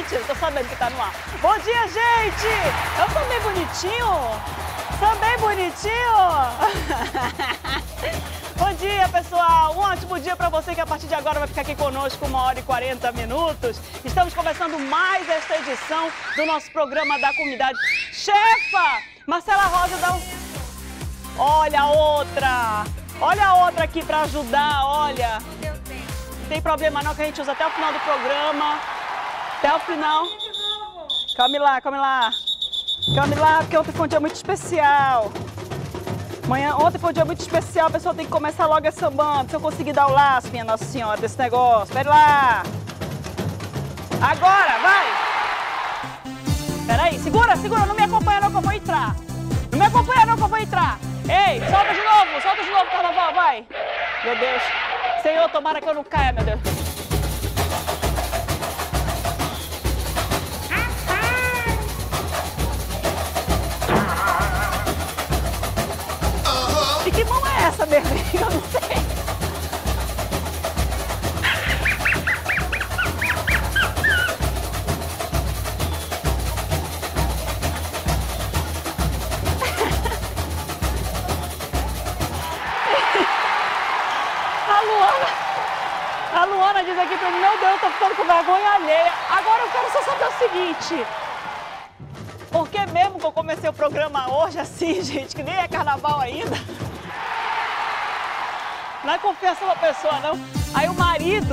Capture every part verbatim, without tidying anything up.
mentira, tô sabendo que tá no ar. Bom dia, gente! Eu tô bem bonitinho? Tô bem bonitinho? Bom dia, pessoal! Um ótimo dia para você que a partir de agora vai ficar aqui conosco uma hora e quarenta minutos. Estamos começando mais esta edição do nosso programa da comunidade. Chefa! Marcela Rosa, dá um... Olha a outra! Olha a outra aqui para ajudar, olha! Não tem problema não, que a gente usa até o final do programa. Até o final. Calme lá, calme lá. Calme lá, porque ontem foi um dia muito especial. Amanhã, ontem foi um dia muito especial, a pessoa tem que começar logo a sambando. Se eu conseguir dar o laço, minha Nossa Senhora, desse negócio. Pera lá. Agora, vai. Peraí, segura, segura, não me acompanha não que eu vou entrar. Não me acompanha não que eu vou entrar. Ei, solta de novo, solta de novo, carnaval, vai. Meu Deus. Senhor, tomara que eu não caia, meu Deus. E que mão é essa, bebê? Eu não sei. A Luana, a Luana diz aqui pra mim, meu Deus, eu tô ficando com vergonha alheia. Agora eu quero só saber o seguinte. Por que mesmo que eu comecei o programa hoje assim, gente, que nem é carnaval ainda? Não é confiança da pessoa, não. Aí o marido,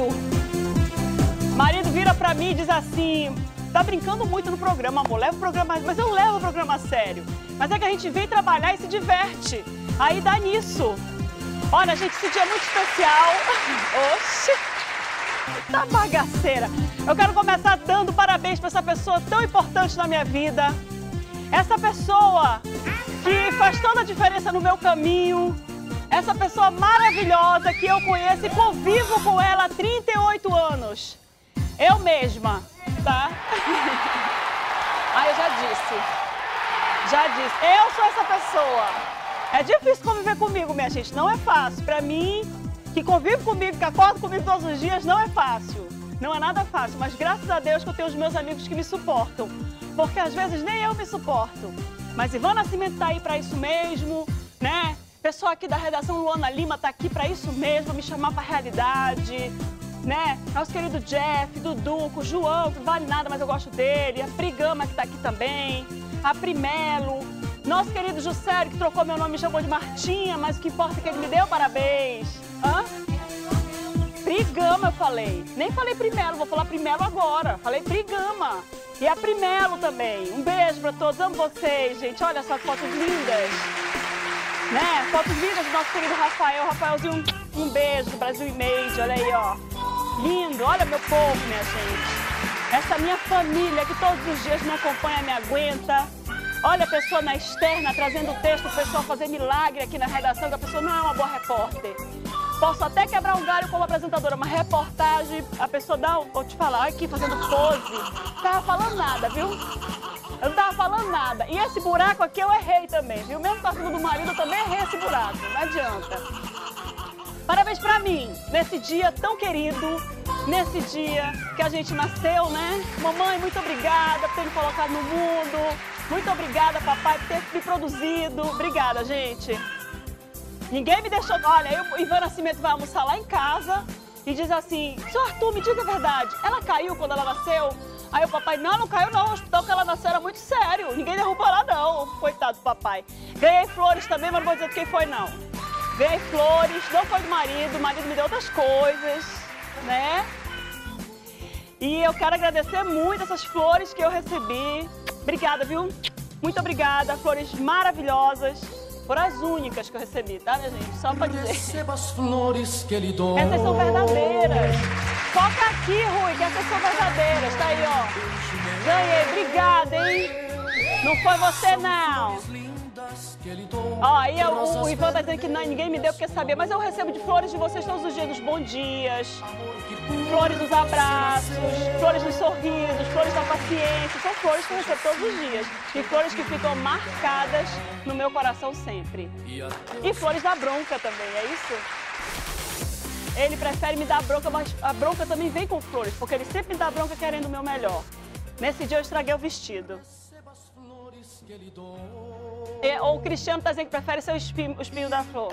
o marido vira pra mim e diz assim, tá brincando muito no programa, amor, leva o programa, mas eu levo o programa a sério. Mas é que a gente vem trabalhar e se diverte. Aí dá nisso. Olha, gente, esse dia é muito especial. Oxi, tá bagaceira. Eu quero começar dando parabéns pra essa pessoa tão importante na minha vida. Essa pessoa que faz toda a diferença no meu caminho. Essa pessoa maravilhosa que eu conheço e convivo com ela há trinta e oito anos. Eu mesma, tá? Ah, eu já disse. Já disse. Eu sou essa pessoa. É difícil conviver comigo, minha gente. Não é fácil. Pra mim, que convive comigo, que acorda comigo todos os dias, não é fácil. Não é nada fácil. Mas graças a Deus que eu tenho os meus amigos que me suportam. Porque às vezes nem eu me suporto. Mas Ivan Nascimento tá aí pra isso mesmo, né? Pessoal aqui da redação, Luana Lima, tá aqui pra isso mesmo, me chamar pra realidade, né? Nosso querido Jeff, Duduco, João, que não vale nada, mas eu gosto dele. A Prigama, que tá aqui também. A Primelo. Nosso querido Juscelio, que trocou meu nome e me chamou de Martinha, mas o que importa é que ele me deu parabéns. Hã? Prigama, eu falei. Nem falei Primelo, vou falar Primelo agora. Falei Prigama. E a Primelo também. Um beijo pra todos, amo vocês, gente. Olha essas fotos lindas. Né? Fotos lindas do nosso querido Rafael. Rafaelzinho, um, um beijo do Brasil Image, olha aí, ó. Lindo, olha meu povo, minha gente. Essa minha família que todos os dias me acompanha, me aguenta. Olha a pessoa na externa trazendo o texto, o pessoal fazer milagre aqui na redação, que a pessoa não é uma boa repórter. Posso até quebrar um galho como apresentadora, mas reportagem, a pessoa dá, vou te falar, aqui fazendo pose. Não tava falando nada, viu? Eu não tava falando nada. E esse buraco aqui eu errei também, viu? Mesmo com a ajuda do marido, eu também errei esse buraco. Não adianta. Parabéns pra mim, nesse dia tão querido, nesse dia que a gente nasceu, né? Mamãe, muito obrigada por ter me colocado no mundo. Muito obrigada, papai, por ter me produzido. Obrigada, gente. Ninguém me deixou... Olha, aí o Ivan Nascimento vai almoçar lá em casa e diz assim, senhor Arthur, me diga a verdade, ela caiu quando ela nasceu? Aí o papai, não, não caiu não, o hospital que ela nasceu era muito sério, ninguém derrubou ela não, coitado do papai. Ganhei flores também, mas não vou dizer de quem foi não. Ganhei flores, não foi do marido, o marido me deu outras coisas, né? E eu quero agradecer muito essas flores que eu recebi. Obrigada, viu? Muito obrigada, flores maravilhosas. Foram as únicas que eu recebi, tá, minha gente? Só pra dizer. Receba as flores que lhe dou. Essas são verdadeiras. Foca aqui, Rui, que essas são verdadeiras. Tá aí, ó. Ganhei, obrigada, hein? Não foi você, não. Ó, aí eu, o Ivan tá dizendo que não, ninguém me deu porque sabia, mas eu recebo de flores de vocês todos os dias, dos bons dias, flores dos abraços, flores dos sorrisos, flores da paciência, são flores que eu recebo todos os dias e flores que ficam marcadas no meu coração sempre. E flores da bronca também, é isso? Ele prefere me dar bronca, mas a bronca também vem com flores, porque ele sempre me dá bronca querendo o meu melhor. Nesse dia eu estraguei o vestido. E, ou o Cristiano está dizendo que prefere ser o espinho, o espinho da flor.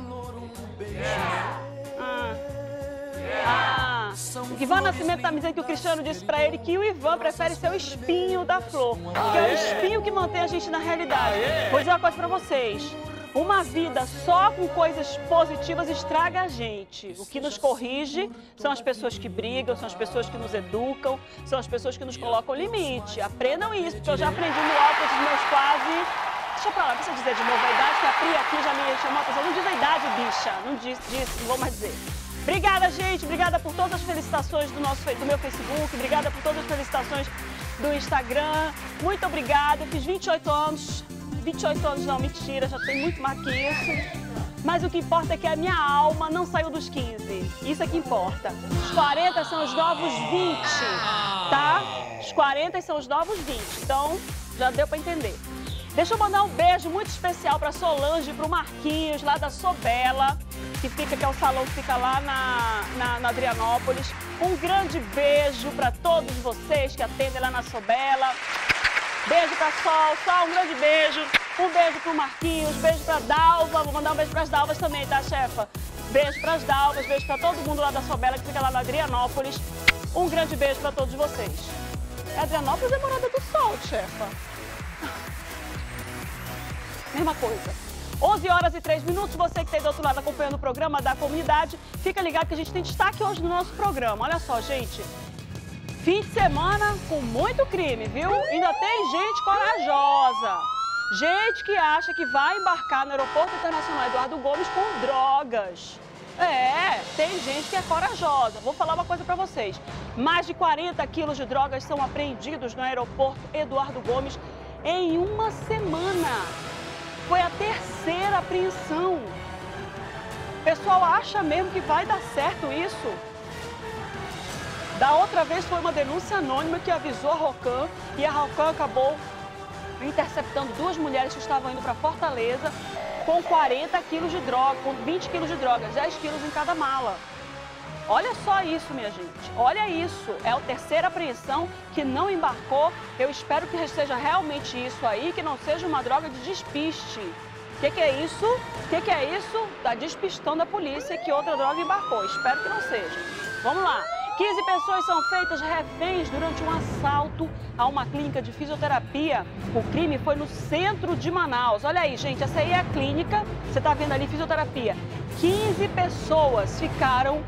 Ah. Ah. Ivan Nascimento está me dizendo que o Cristiano disse para ele que o Ivan prefere ser o espinho da flor. Que é o espinho que mantém a gente na realidade. Vou dizer uma coisa para vocês. Uma vida só com coisas positivas estraga a gente. O que nos corrige são as pessoas que brigam, são as pessoas que nos educam, são as pessoas que nos colocam limite. Aprendam isso, porque eu já aprendi no alto dos meus quase... Deixa pra lá, deixa eu dizer de novo a idade, que a Pri aqui já me chamou a atenção. Não diz a idade, bicha. Não diz, diz, não vou mais dizer. Obrigada, gente. Obrigada por todas as felicitações do, nosso, do meu Facebook. Obrigada por todas as felicitações do Instagram. Muito obrigada. Eu fiz vinte e oito anos. vinte e oito anos não, mentira, já tem muito mais que isso. Mas o que importa é que a minha alma não saiu dos quinze. Isso é que importa. Os quarenta são os novos vinte, tá? Os quarenta são os novos vinte. Então, já deu pra entender. Deixa eu mandar um beijo muito especial pra Solange e pro Marquinhos, lá da Sobela, que fica, que é o salão que fica lá na, na, na Adrianópolis. Um grande beijo pra todos vocês que atendem lá na Sobela. Beijo pra Sol, Sol, um grande beijo. Um beijo pro Marquinhos, beijo pra Dalva. Vou mandar um beijo pras Dalvas também, tá, chefa? Beijo pras Dalvas, beijo pra todo mundo lá da Sobela, que fica lá na Adrianópolis. Um grande beijo pra todos vocês. Adrianópolis é morada do sol, chefa. Mesma coisa. onze horas e três minutos, você que está aí do outro lado acompanhando o programa da comunidade, fica ligado que a gente tem destaque hoje no nosso programa. Olha só, gente, fim de semana com muito crime, viu? Ainda tem gente corajosa, gente que acha que vai embarcar no Aeroporto Internacional Eduardo Gomes com drogas. É, tem gente que é corajosa. Vou falar uma coisa para vocês. Mais de quarenta quilos de drogas são apreendidos no Aeroporto Eduardo Gomes em uma semana. Foi a terceira apreensão. O pessoal acha mesmo que vai dar certo isso? Da outra vez foi uma denúncia anônima que avisou a Rocan e a Rocan acabou interceptando duas mulheres que estavam indo para Fortaleza com quarenta quilos de droga, com vinte quilos de drogas, dez quilos em cada mala. Olha só isso, minha gente. Olha isso. É a terceira apreensão que não embarcou. Eu espero que seja realmente isso aí, que não seja uma droga de despiste. O que, que é isso? O que, que é isso? Tá despistando a polícia que outra droga embarcou. Espero que não seja. Vamos lá. quinze pessoas são feitas reféns durante um assalto a uma clínica de fisioterapia. O crime foi no centro de Manaus. Olha aí, gente, essa aí é a clínica. Você tá vendo ali, fisioterapia. quinze pessoas ficaram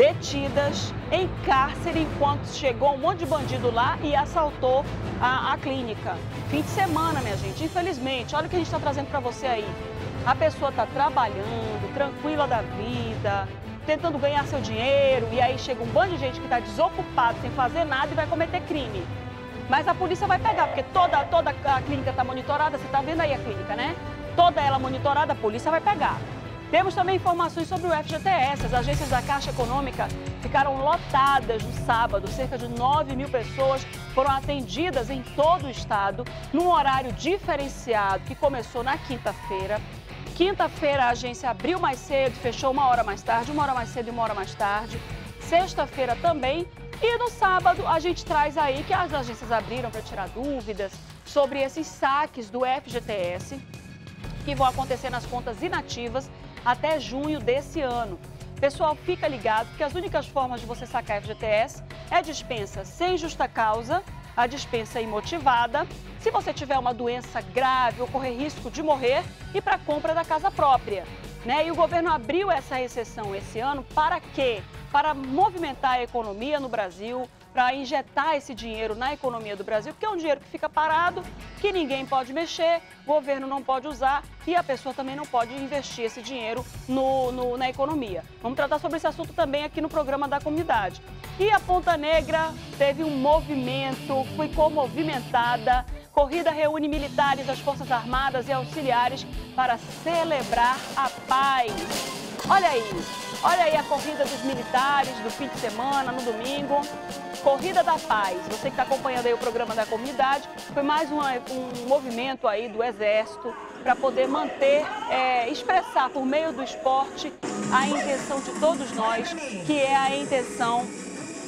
detidas em cárcere enquanto chegou um monte de bandido lá e assaltou a, a clínica. Fim de semana, minha gente, infelizmente. Olha o que a gente está trazendo para você aí. A pessoa está trabalhando, tranquila da vida, tentando ganhar seu dinheiro, e aí chega um bando de gente que está desocupado, sem fazer nada e vai cometer crime. Mas a polícia vai pegar, porque toda, toda a clínica está monitorada, você está vendo aí a clínica, né? Toda ela monitorada, a polícia vai pegar. Temos também informações sobre o F G T S. As agências da Caixa Econômica ficaram lotadas no sábado. Cerca de nove mil pessoas foram atendidas em todo o estado, num horário diferenciado, que começou na quinta-feira. Quinta-feira a agência abriu mais cedo, fechou uma hora mais tarde, uma hora mais cedo e uma hora mais tarde. Sexta-feira também. E no sábado a gente traz aí que as agências abriram para tirar dúvidas sobre esses saques do F G T S, que vão acontecer nas contas inativas até junho desse ano. Pessoal, fica ligado que as únicas formas de você sacar F G T S é dispensa sem justa causa, a dispensa imotivada, se você tiver uma doença grave ou correr risco de morrer, e para compra da casa própria, né? E o governo abriu essa exceção esse ano para quê? Para movimentar a economia no Brasil, para injetar esse dinheiro na economia do Brasil, porque é um dinheiro que fica parado, que ninguém pode mexer, o governo não pode usar e a pessoa também não pode investir esse dinheiro no, no, na economia. Vamos tratar sobre esse assunto também aqui no programa da comunidade. E a Ponta Negra teve um movimento, ficou movimentada. Corrida reúne militares das Forças Armadas e auxiliares para celebrar a paz. Olha aí, olha aí a corrida dos militares do fim de semana, no domingo. Corrida da Paz. Você que está acompanhando aí o programa da comunidade, foi mais uma, um movimento aí do Exército para poder manter, é, expressar por meio do esporte a intenção de todos nós, que é a intenção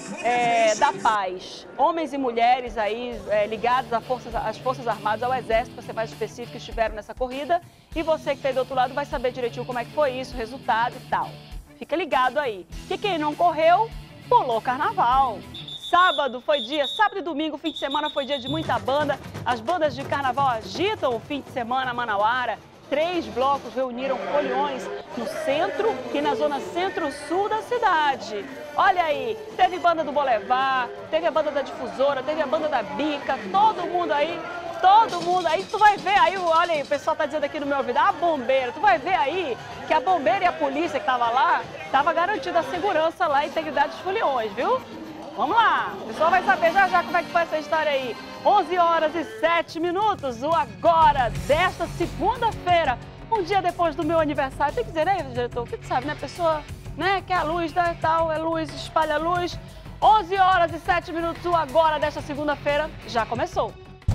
é, da paz. Homens e mulheres aí é, ligados às forças, às Forças Armadas, ao Exército, para ser mais específico, estiveram nessa corrida. E você que está aí do outro lado vai saber direitinho como é que foi isso, o resultado e tal. Fica ligado aí. Que quem não correu, pulou carnaval. Sábado foi dia, sábado e domingo, fim de semana foi dia de muita banda. As bandas de carnaval agitam o fim de semana Manauara. Três blocos reuniram foliões no centro e na zona centro-sul da cidade. Olha aí, teve banda do Boulevard, teve a banda da Difusora, teve a banda da Bica, todo mundo aí, todo mundo aí. Tu vai ver aí, olha aí, o pessoal tá dizendo aqui no meu ouvido, a bombeira, tu vai ver aí que a bombeira e a polícia que tava lá, tava garantida a segurança lá e a integridade dos foliões, viu? Vamos lá, o pessoal vai saber já já como é que foi essa história aí. onze horas e sete minutos, o agora desta segunda-feira, um dia depois do meu aniversário. Tem que dizer, né, diretor? O que tu sabe, né? A pessoa, né, que é a luz, né, tal, é luz, espalha luz. onze horas e sete minutos, o agora desta segunda-feira já começou.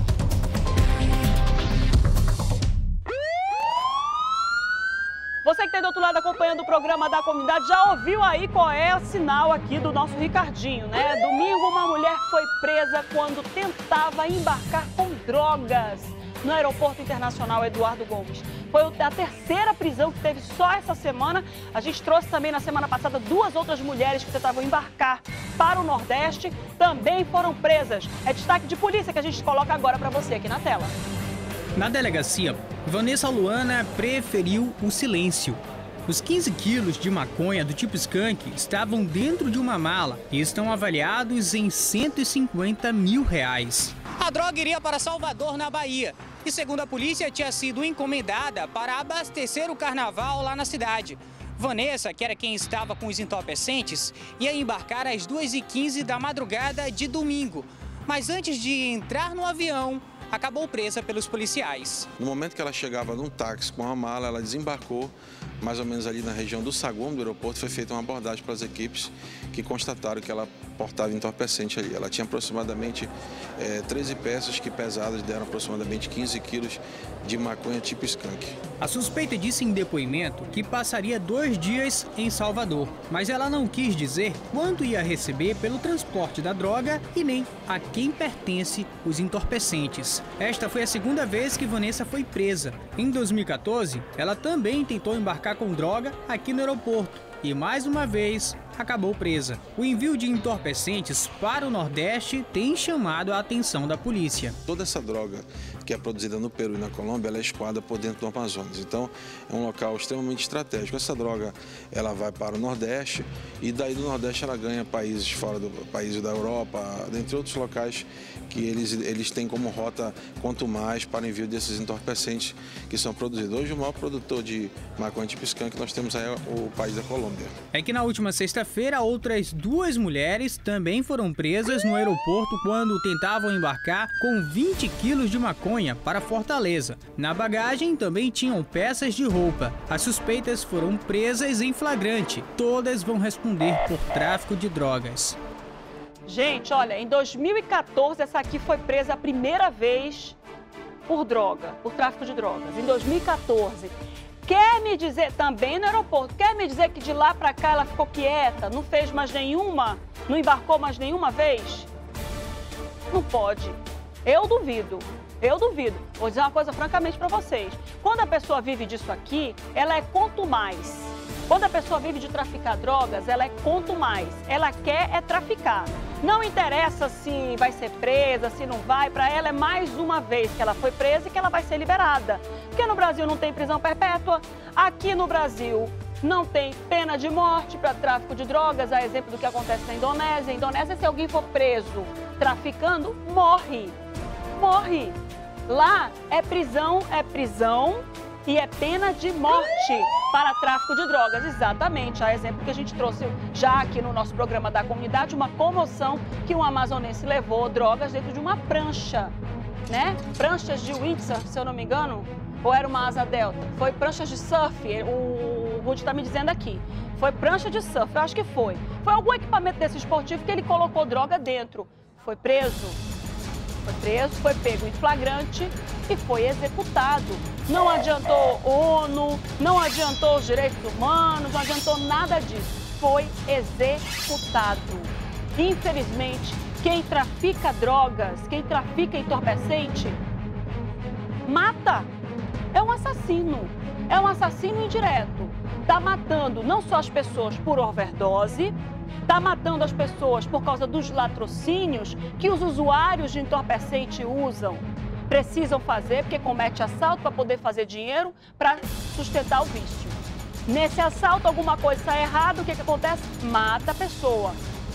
Você que está do outro lado acompanhando o programa da comunidade, já ouviu aí qual é o sinal aqui do nosso Ricardinho, né? Domingo, uma mulher foi presa quando tentava embarcar com drogas no Aeroporto Internacional Eduardo Gomes. Foi a terceira prisão que teve só essa semana. A gente trouxe também na semana passada duas outras mulheres que tentavam embarcar para o Nordeste, também foram presas. É destaque de polícia que a gente coloca agora para você aqui na tela. Na delegacia, Vanessa Luana preferiu o silêncio. Os quinze quilos de maconha do tipo skunk estavam dentro de uma mala e estão avaliados em cento e cinquenta mil reais. A droga iria para Salvador, na Bahia, e segundo a polícia tinha sido encomendada para abastecer o carnaval lá na cidade. Vanessa, que era quem estava com os entorpecentes, ia embarcar às duas e quinze da madrugada de domingo. Mas antes de entrar no avião, acabou presa pelos policiais. No momento que ela chegava num táxi com a mala, ela desembarcou mais ou menos ali na região do saguão do aeroporto. Foi feita uma abordagem para as equipes que constataram que ela portava entorpecente ali. Ela tinha aproximadamente é, treze peças que pesadas deram aproximadamente quinze quilos de maconha tipo skunk. A suspeita disse em depoimento que passaria dois dias em Salvador, mas ela não quis dizer quanto ia receber pelo transporte da droga e nem a quem pertence os entorpecentes. Esta foi a segunda vez que Vanessa foi presa. Em dois mil e quatorze, ela também tentou embarcar com droga aqui no aeroporto e mais uma vez acabou presa. O envio de entorpecentes para o Nordeste tem chamado a atenção da polícia. Toda essa droga que é produzida no Peru e na Colômbia, ela é escoada por dentro do Amazonas. Então, é um local extremamente estratégico. Essa droga, ela vai para o Nordeste e daí do Nordeste ela ganha países fora do país da Europa, dentre outros locais que eles, eles têm como rota quanto mais para envio desses entorpecentes que são produzidos. Hoje, o maior produtor de maconha tipo skunk que nós temos aí é o país da Colômbia. É que na última sexta-feira, outras duas mulheres também foram presas no aeroporto quando tentavam embarcar com vinte quilos de maconha para Fortaleza. Na bagagem também tinham peças de roupa. As suspeitas foram presas em flagrante. Todas vão responder por tráfico de drogas. Gente, olha, em dois mil e quatorze essa aqui foi presa a primeira vez por droga, por tráfico de drogas. Em dois mil e quatorze. Quer me dizer, também no aeroporto, quer me dizer que de lá pra cá ela ficou quieta, não fez mais nenhuma, não embarcou mais nenhuma vez? Não pode. Eu duvido. Eu duvido. Vou dizer uma coisa francamente pra vocês. Quando a pessoa vive disso aqui, ela é quanto mais. Quando a pessoa vive de traficar drogas, ela é quanto mais. Ela quer é traficar. Não interessa se vai ser presa, se não vai. Para ela é mais uma vez que ela foi presa e que ela vai ser liberada. Porque no Brasil não tem prisão perpétua. Aqui no Brasil não tem pena de morte para tráfico de drogas. A exemplo do que acontece na Indonésia. Na Indonésia, se alguém for preso traficando, morre. Morre. Lá é prisão, é prisão e é pena de morte para tráfico de drogas. Exatamente, a exemplo que a gente trouxe já aqui no nosso programa da comunidade, uma comoção que um amazonense levou drogas dentro de uma prancha, né? Pranchas de windsurf, se eu não me engano, ou era uma asa delta? Foi pranchas de surf, o Rudy está me dizendo aqui. Foi prancha de surf, eu acho que foi. Foi algum equipamento desse esportivo que ele colocou droga dentro. Foi preso. Foi preso, foi pego em flagrante e foi executado. Não adiantou ONU, não adiantou os direitos humanos, não adiantou nada disso. Foi executado. Infelizmente, quem trafica drogas, quem trafica entorpecente, mata. É um assassino. É um assassino indireto. Está matando não só as pessoas por overdose, está matando as pessoas por causa dos latrocínios que os usuários de entorpecente usam. Precisam fazer porque comete assalto para poder fazer dinheiro para sustentar o vício. Nesse assalto, alguma coisa está errada, o que, que acontece? Mata a pessoa.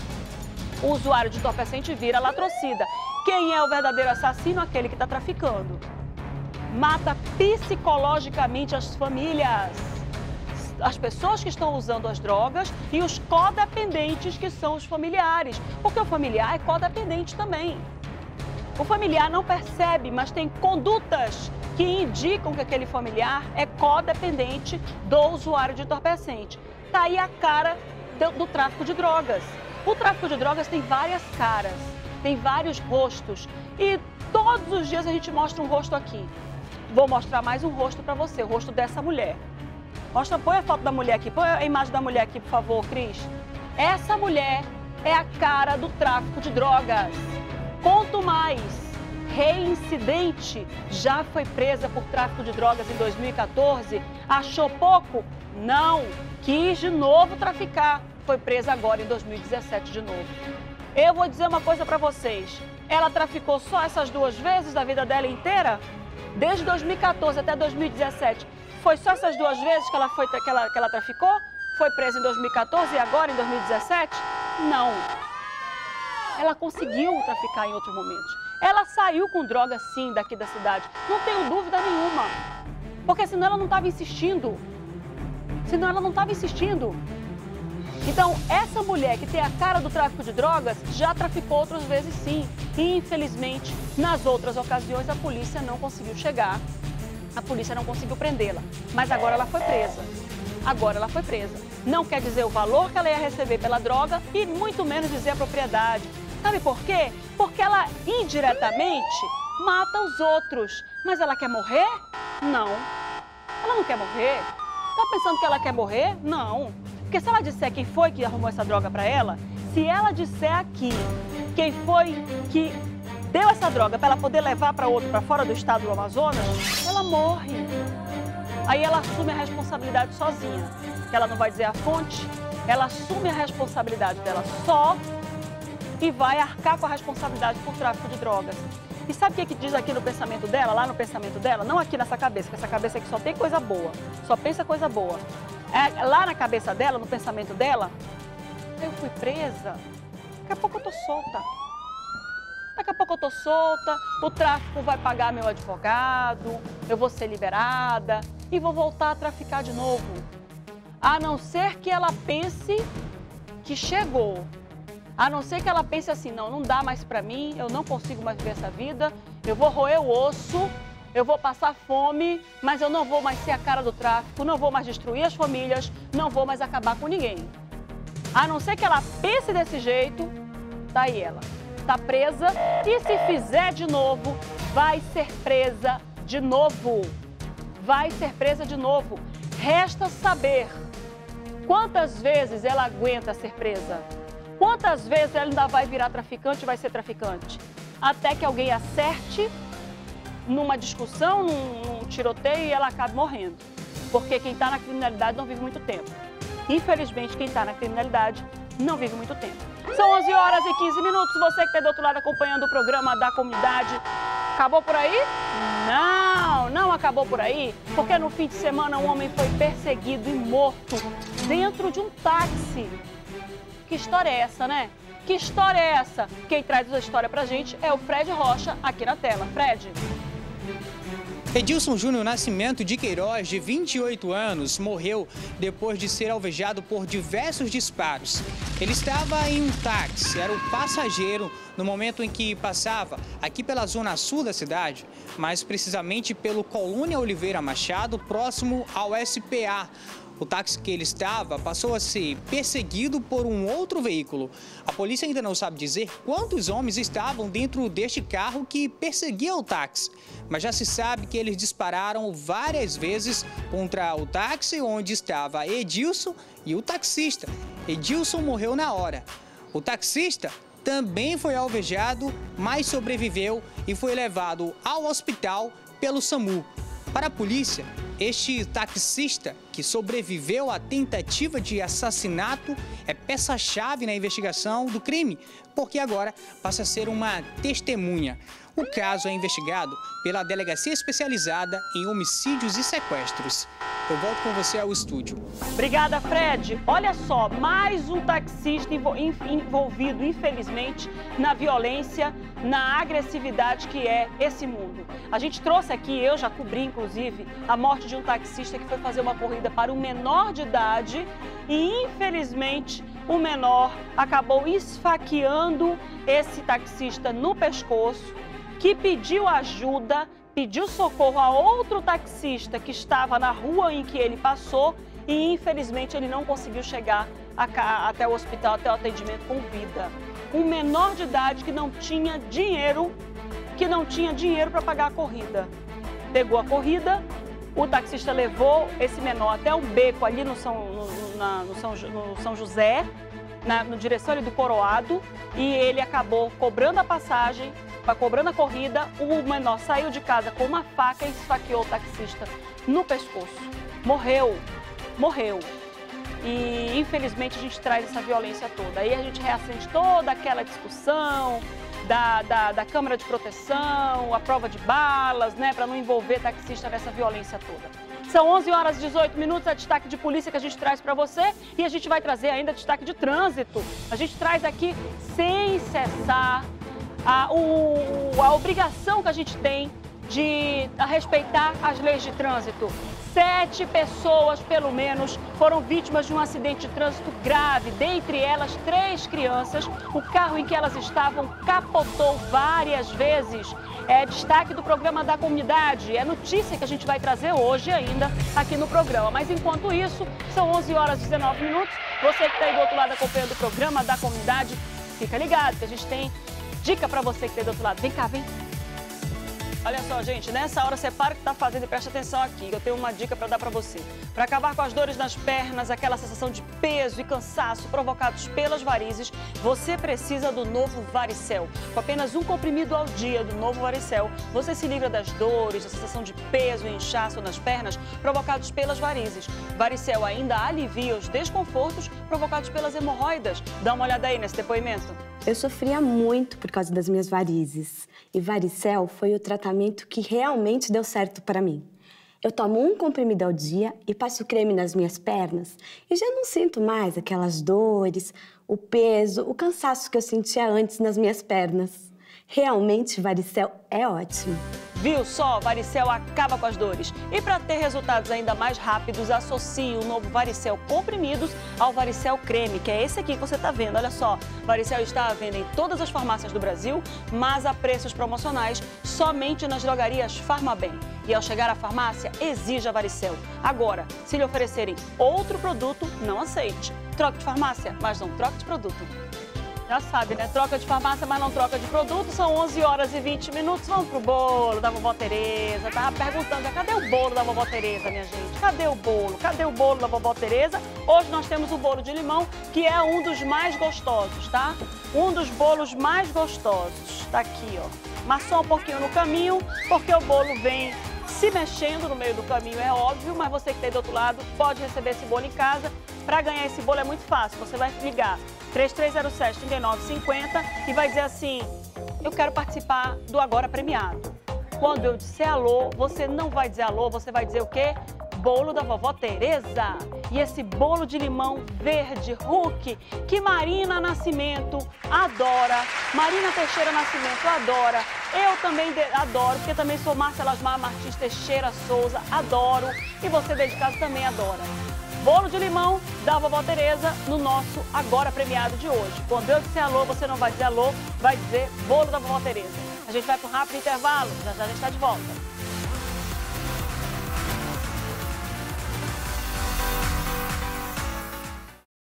O usuário de entorpecente vira latrocida. Quem é o verdadeiro assassino? Aquele que está traficando. Mata psicologicamente as famílias, as pessoas que estão usando as drogas e os codependentes, que são os familiares. Porque o familiar é codependente também. O familiar não percebe, mas tem condutas que indicam que aquele familiar é codependente do usuário de entorpecente. Está aí a cara do, do tráfico de drogas. O tráfico de drogas tem várias caras, tem vários rostos e todos os dias a gente mostra um rosto aqui. Vou mostrar mais um rosto para você, o rosto dessa mulher. Mostra, põe a foto da mulher aqui, põe a imagem da mulher aqui, por favor, Cris. Essa mulher é a cara do tráfico de drogas. Conto mais, reincidente, já foi presa por tráfico de drogas em dois mil e quatorze, achou pouco? Não, quis de novo traficar, foi presa agora em dois mil e dezessete de novo. Eu vou dizer uma coisa para vocês, ela traficou só essas duas vezes da vida dela inteira? Desde dois mil e quatorze até dois mil e dezessete, foi só essas duas vezes que ela, foi, que ela, que ela traficou? Foi presa em dois mil e quatorze e agora em dois mil e dezessete? Não. Ela conseguiu traficar em outros momentos. Ela saiu com droga, sim, daqui da cidade. Não tenho dúvida nenhuma. Porque senão ela não estava insistindo. Senão ela não estava insistindo. Então, essa mulher que tem a cara do tráfico de drogas já traficou outras vezes, sim. E, infelizmente, nas outras ocasiões, a polícia não conseguiu chegar. A polícia não conseguiu prendê-la. Mas agora ela foi presa. Agora ela foi presa. Não quer dizer o valor que ela ia receber pela droga e muito menos dizer a propriedade. Sabe por quê? Porque ela indiretamente mata os outros. Mas ela quer morrer? Não. Ela não quer morrer. Tá pensando que ela quer morrer? Não. Porque se ela disser quem foi que arrumou essa droga para ela, se ela disser aqui quem foi que deu essa droga para ela poder levar para outro, para fora do estado do Amazonas, ela morre. Aí ela assume a responsabilidade sozinha. Ela não vai dizer a fonte, ela assume a responsabilidade dela só e vai arcar com a responsabilidade por tráfico de drogas. E sabe o que, que diz aqui no pensamento dela, lá no pensamento dela? Não aqui nessa cabeça, porque essa cabeça aqui só tem coisa boa, só pensa coisa boa. É, lá na cabeça dela, no pensamento dela, eu fui presa, daqui a pouco eu tô solta. Daqui a pouco eu tô solta, o tráfico vai pagar meu advogado, eu vou ser liberada e vou voltar a traficar de novo. A não ser que ela pense que chegou. A não ser que ela pense assim, não, não dá mais pra mim, eu não consigo mais viver essa vida, eu vou roer o osso, eu vou passar fome, mas eu não vou mais ser a cara do tráfico, não vou mais destruir as famílias, não vou mais acabar com ninguém. A não ser que ela pense desse jeito, tá aí ela. Tá presa e se fizer de novo, vai ser presa de novo. Vai ser presa de novo. Resta saber quantas vezes ela aguenta ser presa. Quantas vezes ela ainda vai virar traficante e vai ser traficante? Até que alguém acerte numa discussão, num, num tiroteio e ela acabe morrendo. Porque quem está na criminalidade não vive muito tempo. Infelizmente, quem está na criminalidade não vive muito tempo. São onze horas e quinze minutos. Você que está do outro lado acompanhando o programa da comunidade. Acabou por aí? Não, não acabou por aí. Porque no fim de semana um homem foi perseguido e morto dentro de um táxi. Que história é essa, né? Que história é essa? Quem traz a história pra gente é o Fred Rocha, aqui na tela. Fred. Edilson Júnior Nascimento de Queiroz, de vinte e oito anos, morreu depois de ser alvejado por diversos disparos. Ele estava em um táxi, era o passageiro no momento em que passava aqui pela zona sul da cidade, mais precisamente pelo Colônia Oliveira Machado, próximo ao S P A. O táxi que ele estava passou a ser perseguido por um outro veículo. A polícia ainda não sabe dizer quantos homens estavam dentro deste carro que perseguia o táxi. Mas já se sabe que eles dispararam várias vezes contra o táxi onde estava Edilson e o taxista. Edilson morreu na hora. O taxista também foi alvejado, mas sobreviveu e foi levado ao hospital pelo SAMU. Para a polícia, este taxista que sobreviveu à tentativa de assassinato é peça-chave na investigação do crime, porque agora passa a ser uma testemunha. O caso é investigado pela Delegacia Especializada em Homicídios e Sequestros. Eu volto com você ao estúdio. Obrigada, Fred. Olha só, mais um taxista envolvido, infelizmente, na violência, na agressividade que é esse mundo. A gente trouxe aqui, eu já cobri, inclusive, a morte de um taxista que foi fazer uma corrida para um menor de idade e, infelizmente, o menor acabou esfaqueando esse taxista no pescoço, que pediu ajuda, pediu socorro a outro taxista que estava na rua em que ele passou e, infelizmente, ele não conseguiu chegar a, até o hospital, até o atendimento com vida. Um menor de idade que não tinha dinheiro, que não tinha dinheiro para pagar a corrida. Pegou a corrida, o taxista levou esse menor até um beco ali no São, no, na, no São, no São José, na no direção ali do Coroado, e ele acabou cobrando a passagem, cobrando a corrida. O menor saiu de casa com uma faca e esfaqueou o taxista no pescoço. Morreu, morreu. E, infelizmente, a gente traz essa violência toda. Aí a gente reacende toda aquela discussão da, da, da câmara de proteção, a prova de balas, né, para não envolver taxista nessa violência toda. São onze horas e dezoito minutos, a destaque de polícia que a gente traz para você e a gente vai trazer ainda destaque de trânsito. A gente traz aqui, sem cessar, a, o, a obrigação que a gente tem de respeitar as leis de trânsito. Sete pessoas, pelo menos, foram vítimas de um acidente de trânsito grave, dentre elas três crianças. O carro em que elas estavam capotou várias vezes. É destaque do programa da comunidade, é notícia que a gente vai trazer hoje ainda aqui no programa. Mas enquanto isso, são onze horas e dezenove minutos. Você que está aí do outro lado acompanhando o programa da comunidade, fica ligado que a gente tem dica para você que está aí do outro lado. Vem cá, vem. Olha só, gente, nessa hora separa o que está fazendo e preste atenção aqui. Eu tenho uma dica para dar para você. Para acabar com as dores nas pernas, aquela sensação de peso e cansaço provocados pelas varizes, você precisa do Novo Varicel. Com apenas um comprimido ao dia do Novo Varicel, você se livra das dores, da sensação de peso e inchaço nas pernas provocados pelas varizes. Varicel ainda alivia os desconfortos provocados pelas hemorroidas. Dá uma olhada aí nesse depoimento. Eu sofria muito por causa das minhas varizes. E Varicel foi o tratamento que realmente deu certo para mim. Eu tomo um comprimido ao dia e passo creme nas minhas pernas e já não sinto mais aquelas dores, o peso, o cansaço que eu sentia antes nas minhas pernas. Realmente, Varicel é ótimo. Viu só? Varicel acaba com as dores. E para ter resultados ainda mais rápidos, associe o novo Varicel comprimidos ao Varicel creme, que é esse aqui que você está vendo. Olha só, Varicel está à venda em todas as farmácias do Brasil, mas a preços promocionais somente nas drogarias Farmabem. E ao chegar à farmácia, exija Varicel. Agora, se lhe oferecerem outro produto, não aceite. Troque de farmácia, mas não troque de produto. Já sabe, né? Troca de farmácia, mas não troca de produto. São onze horas e vinte minutos. Vamos pro bolo da vovó Tereza. Tava perguntando, cadê o bolo da vovó Tereza, minha gente? Cadê o bolo? Cadê o bolo da vovó Tereza? Hoje nós temos o bolo de limão, que é um dos mais gostosos, tá? Um dos bolos mais gostosos. Tá aqui, ó. Amassou um pouquinho no caminho, porque o bolo vem se mexendo no meio do caminho, é óbvio, mas você que está aí do outro lado pode receber esse bolo em casa. Para ganhar esse bolo é muito fácil, você vai ligar três três zero sete, três nove cinco zero e vai dizer assim, eu quero participar do Agora Premiado. Quando eu disser alô, você não vai dizer alô, você vai dizer o quê? Bolo da vovó Tereza. E esse bolo de limão verde, Hulk, que Marina Nascimento adora, Marina Teixeira Nascimento adora, eu também adoro, porque também sou Márcia Lasmar Martins Teixeira Souza, adoro, e você daí de casa também adora. Bolo de limão da vovó Tereza no nosso Agora Premiado de hoje. Quando eu disser alô, você não vai dizer alô, vai dizer bolo da vovó Tereza. A gente vai para um rápido intervalo, já já a gente está de volta.